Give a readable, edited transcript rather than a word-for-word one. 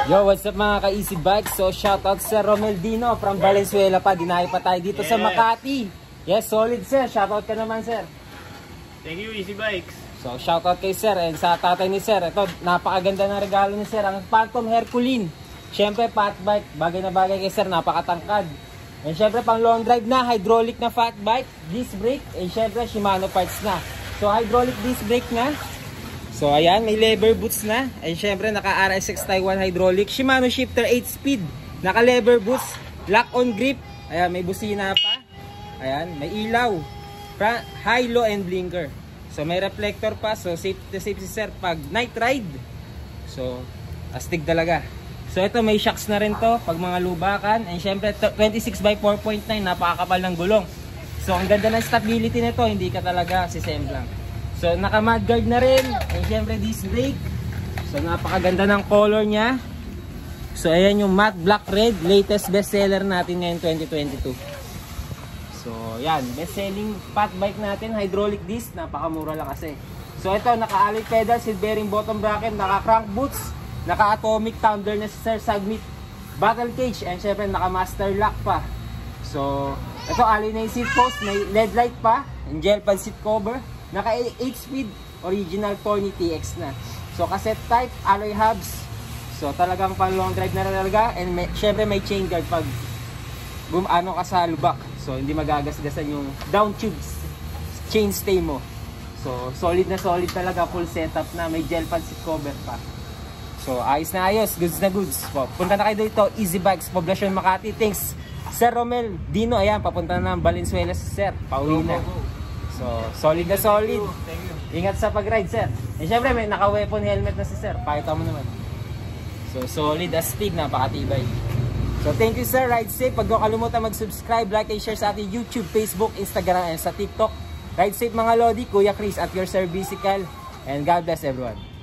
Yo, what's up mga ka-Easy Bikes? So, shoutout Sir Romel Dino from Valenzuela pa. Dinayo pa tayo dito sa Makati. Yes, solid sir. Shoutout ka naman sir. Thank you, Easy Bikes. So, shoutout kay sir and sa tatay ni sir. Ito, napakaganda ng regalo ni sir. Ang Phantom Herculine. Siyempre, fat bike. Bagay na bagay kay sir. Napakatangkad. And siyempre, pang long drive na. Hydraulic na fat bike. Disc brake. And siyempre, Shimano parts na. So, hydraulic disc brake na. So ayan, may lever boots na. And syempre naka RSX Taiwan hydraulic. Shimano shifter 8-speed. Naka lever boots. Lock on grip. Ayan, may busina pa. Ayan, may ilaw. High, low and blinker. So may reflector pa. So safe si sir pag night ride. So astig talaga. So ito may shocks na rin to pag mga lubakan. And syempre 26 by 4.9. Napakakapal ng gulong. So ang ganda ng stability nito. Hindi ka talaga sisemblang. So naka mudguard na rin. And syempre disc brake. So napakaganda ng color niya. So ayan yung matte black red. Latest bestseller natin ngayon 2022. So yan, best selling fat bike natin. Hydraulic disc. Napakamura lang kasi. So ito naka alloy pedal, seat bearing, bottom bracket, naka crank boots, naka atomic tumbler na sir submit, battle cage. And syempre naka master lock pa. So ito alloy na yung seat post. May LED light pa. And gel pad seat cover. Naka 8-speed original Tony TX na. So cassette type, alloy hubs. So talagang pang long drive na talaga. And syempre may chain guard pag ano ka sa lubak. So hindi magagasgasan yung down tubes, chain stay mo. So solid na solid talaga, full setup na. May gel pad seat cover pa. So ayos na ayos, goods na goods. Punta na kayo dito, Easy Bikes, Poblacion Makati. Thanks Sir Romel Dino. Ayan, papunta na ng Valenzuela sir. Pauwi na. So, solid na solid. Thank you. Ingat sa pag-ride, sir. And syempre, may naka-weapon helmet na si sir. Pakita mo naman. So, solid as pig. Napakatibay. So, thank you, sir. Ride safe. Pag doon kalimutan mag-subscribe, like, and share sa ating YouTube, Facebook, Instagram, and sa TikTok. Ride safe, mga Lodi. Kuya Chris at your sir, Bicycle. And God bless everyone.